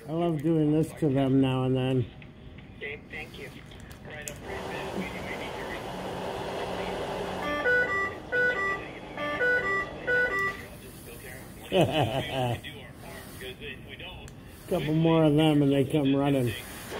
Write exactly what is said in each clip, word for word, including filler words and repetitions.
I love doing this to them now and then. Okay, thank you. Right up right Couple more of them and they come running.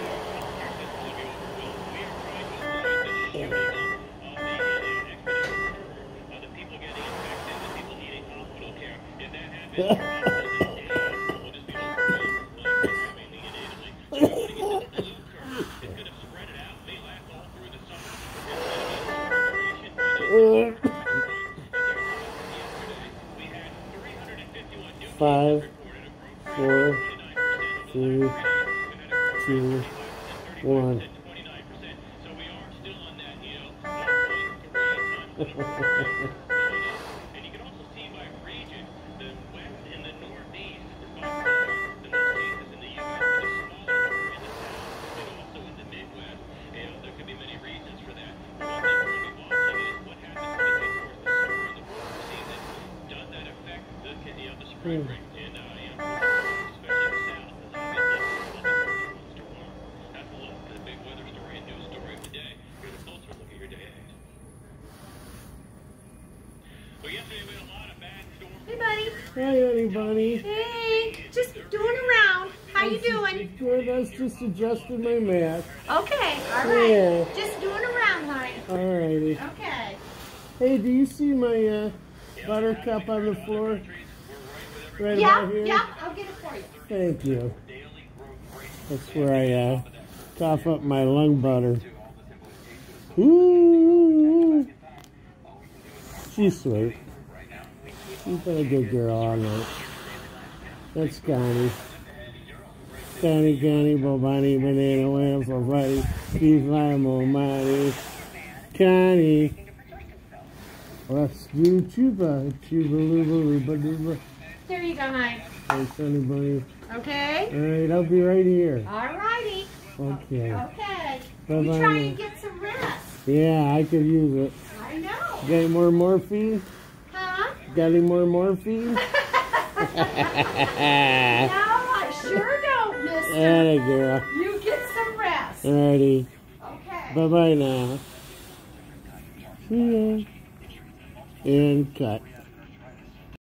Five, four, three, two, one. And you can also see by region, the west and the northeast is by far the most cases in the U S, but a smaller number in the south and also in the Midwest. And there could be many reasons for that. One thing we're going to be watching is what happens when we get towards the summer and the warmer season. Does that affect the, you know, the spread rate? And, uh, you know, especially the south, is obviously a little bit warmer. That's a look at the big weather story and news story of the day. Here's a closer look at your day ahead. Well, yesterday we had a lot of bad storms. Hey, buddy. Hi, everybody. Hey, just doing around. How you doing? Good. I was just adjusting my mask. Okay, all right. Yeah. Just doing around, honey. All righty. Okay. Hey, do you see my uh, buttercup on the floor? Right Yeah, about here? yeah, I'll get it for you. Thank you. That's where I uh, cough up my lung butter. Ooh. She's sweet. She's been a good girl all night. That's Connie. Connie, Connie, Bobani, Banana, Lamb, Friday, Beef, Lime, Almighty. Connie. Let's do chuba, chuba, luba, luba, luba. There you go, honey. Hey, Sonny Bunny. Okay. All right, I'll be right here. All righty. Okay. Okay. Bye-bye. You try and get some rest. Yeah, I could use it. I know. Got any more morphine? Huh? Got any more morphine? No, I sure don't, mister. Atta girl. You get some rest. Alrighty. Okay. Bye-bye now. See ya. And cut.